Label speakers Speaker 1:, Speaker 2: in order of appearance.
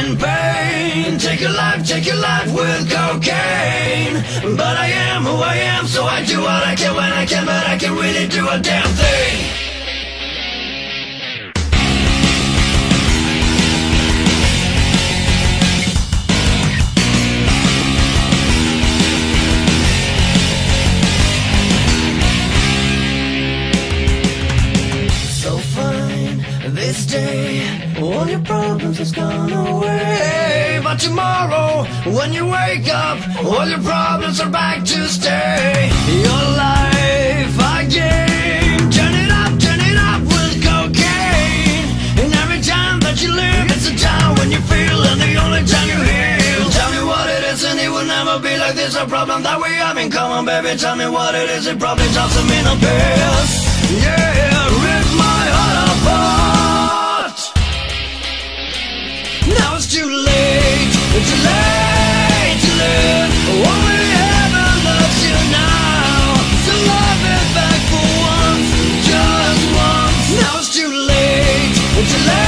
Speaker 1: in pain. Take your life with cocaine. But I am who I am, so I do what I can when I can, but I can really do a damn thing. This day, all your problems has gone away. But tomorrow, when you wake up, all your problems are back to stay. Your life again. Turn it up with cocaine. And every time that you live, it's a time when you feel, and the only time you heal. Tell me what it is, and it will never be like this. A problem that we have in common, baby. Tell me what it is, it probably drops them in a piss. Yeah, rip my heart apart. Now it's too late to live. Only heaven loves you now. So love it back for once, just once. Now it's too late to